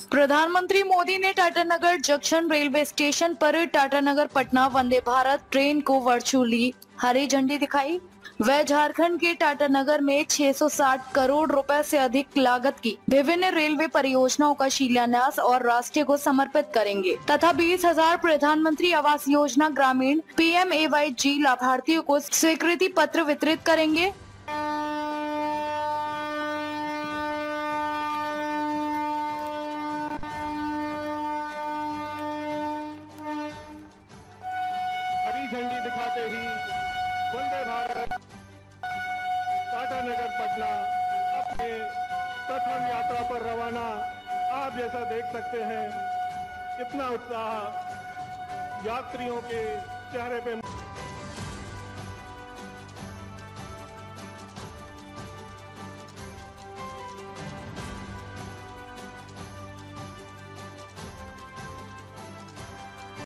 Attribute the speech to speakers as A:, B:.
A: प्रधानमंत्री मोदी ने Tatanagar junction railway station पर टाटानगर पटना वंदे भारत ट्रेन को वर्चुअली हरी झंडी दिखाई। वह झारखंड के टाटानगर में 660 करोड़ रुपए से अधिक लागत की विभिन्न रेलवे परियोजनाओं का शिलान्यास और राष्ट्र को समर्पित करेंगे तथा 20,000 प्रधानमंत्री आवास योजना ग्रामीण PMAYG लाभार्थियों को स्वीकृति पत्र वितरित करेंगे।
B: हरी झंडी दिखाते ही वंदे भारत टाटानगर पटना अपने प्रथम यात्रा पर रवाना। आप जैसा देख सकते हैं कितना उत्साह यात्रियों के चेहरे पे